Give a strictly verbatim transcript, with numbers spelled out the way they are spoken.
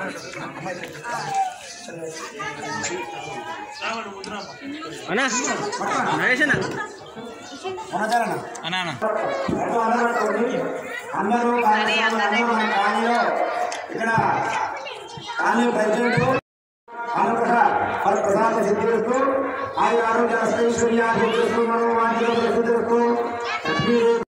అన్నా నరేష్ అన్న అన్నా అందరూ ఇక్కడ కాలనీ ప్రెసిడెంట్ ప్రసాద సిద్ధిస్తూ ఆయన ఆరోగ్య ఐశ్వర్యాలు మనం వాటిలో ప్రసిద్ధిస్తూ